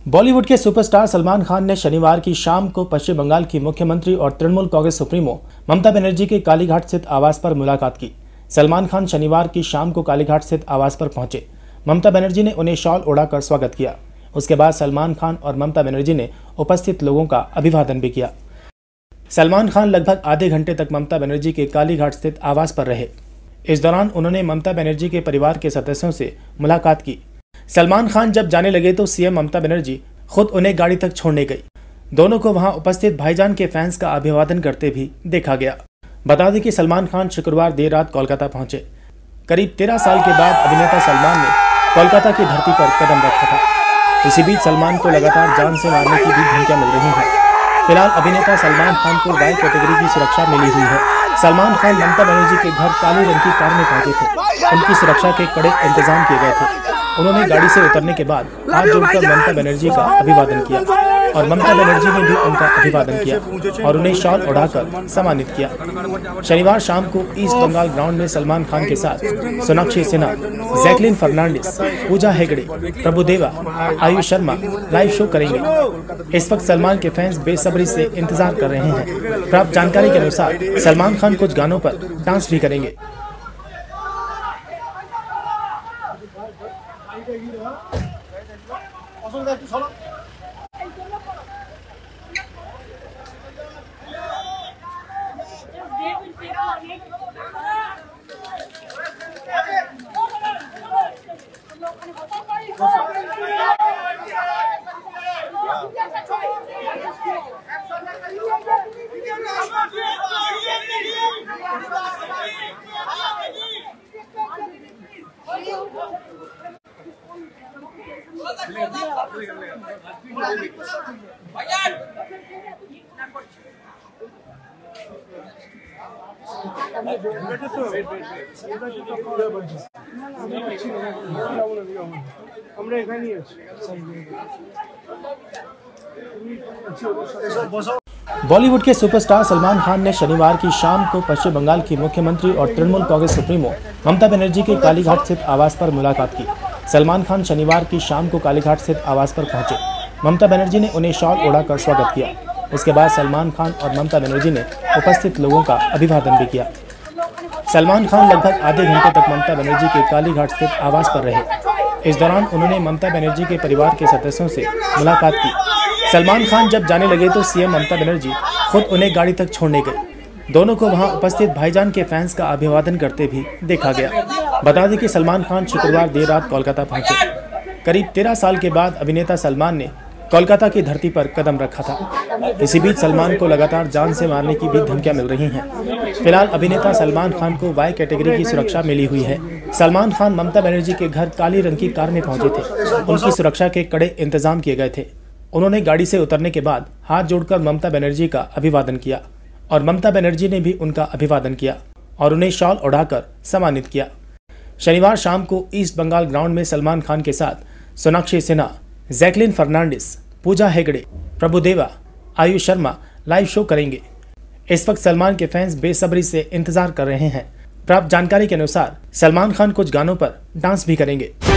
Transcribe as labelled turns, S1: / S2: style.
S1: बॉलीवुड के सुपरस्टार सलमान खान ने शनिवार की शाम को पश्चिम बंगाल की मुख्यमंत्री और तृणमूल कांग्रेस सुप्रीमो ममता बनर्जी के कालीघाट स्थित आवास पर मुलाकात की। सलमान खान शनिवार की शाम को कालीघाट स्थित आवास पर पहुंचे। ममता बनर्जी ने उन्हें शॉल ओढ़ाकर स्वागत किया। उसके बाद सलमान खान और ममता बनर्जी ने उपस्थित लोगों का अभिवादन भी किया। सलमान खान लगभग आधे घंटे तक ममता बनर्जी के कालीघाट स्थित आवास पर रहे। इस दौरान उन्होंने ममता बनर्जी के परिवार के सदस्यों से मुलाकात की। सलमान खान जब जाने लगे तो सीएम ममता बनर्जी खुद उन्हें गाड़ी तक छोड़ने गई। दोनों को वहां उपस्थित भाईजान के फैंस का अभिवादन करते भी देखा गया। बता दें कि सलमान खान शुक्रवार देर रात कोलकाता पहुंचे। करीब 13 साल के बाद अभिनेता सलमान ने कोलकाता की धरती पर कदम रखा था। इसी बीच सलमान को लगातार जान से मारने की भी धमकियां मिल रही हैं। फिलहाल अभिनेता सलमान खान को वाई कैटेगरी की सुरक्षा मिली हुई है। सलमान खान ममता बनर्जी के घर काले रंग की कार में पहुंचे थे। उनकी सुरक्षा के कड़े इंतजाम किए गए थे। उन्होंने गाड़ी से उतरने के बाद हाथ जोड़कर ममता बनर्जी का अभिवादन किया और ममता बनर्जी ने भी उनका अभिवादन किया और उन्हें शॉल ओढ़ाकर सम्मानित किया। शनिवार शाम को ईस्ट बंगाल ग्राउंड में सलमान खान के साथ सोनाक्षी सिन्हा, जैकलिन फर्नांडिस, पूजा हेगड़े, प्रभुदेवा, आयुष शर्मा लाइव शो करेंगे। इस वक्त सलमान के फैंस बेसब्री से इंतजार कर रहे हैं। प्राप्त जानकारी के अनुसार सलमान खान कुछ गानों पर डांस भी करेंगे। बॉलीवुड के सुपरस्टार सलमान खान ने शनिवार की शाम को पश्चिम बंगाल की मुख्यमंत्री और तृणमूल कांग्रेस सुप्रीमो ममता बनर्जी के कालीघाट स्थित आवास पर मुलाकात की। सलमान खान शनिवार की शाम को कालीघाट स्थित आवास पर पहुंचे। ममता बनर्जी ने उन्हें शॉल ओढ़ाकर स्वागत किया। उसके बाद सलमान खान और ममता बनर्जी ने उपस्थित लोगों का अभिवादन भी किया। सलमान खान लगभग आधे घंटे तक ममता बनर्जी के कालीघाट स्थित आवास पर रहे। इस दौरान उन्होंने ममता बनर्जी के परिवार के सदस्यों से मुलाकात की। सलमान खान जब जाने लगे तो सीएम ममता बनर्जी खुद उन्हें गाड़ी तक छोड़ने गई। दोनों को वहां उपस्थित भाईजान के फैंस का अभिवादन करते भी देखा गया। बता दें कि सलमान खान शुक्रवार देर रात कोलकाता पहुंचे। करीब 13 साल के बाद अभिनेता सलमान ने कोलकाता की धरती पर कदम रखा था। इसी बीच सलमान को लगातार जान से मारने की भी धमकियां मिल रही हैं। फिलहाल अभिनेता सलमान खान को वाई कैटेगरी की सुरक्षा मिली हुई है। सलमान खान ममता बनर्जी के घर काली रंग की कार में पहुंचे थे। उनकी सुरक्षा के कड़े इंतजाम किए गए थे। उन्होंने गाड़ी से उतरने के बाद हाथ जोड़कर ममता बनर्जी का अभिवादन किया और ममता बनर्जी ने भी उनका अभिवादन किया और उन्हें शॉल ओढ़ाकर सम्मानित किया। शनिवार शाम को ईस्ट बंगाल ग्राउंड में सलमान खान के साथ सोनाक्षी सिन्हा, जैकलिन फर्नांडिस, पूजा हेगड़े, प्रभुदेवा, आयुष शर्मा लाइव शो करेंगे। इस वक्त सलमान के फैंस बेसब्री से इंतजार कर रहे हैं। प्राप्त जानकारी के अनुसार सलमान खान कुछ गानों पर डांस भी करेंगे।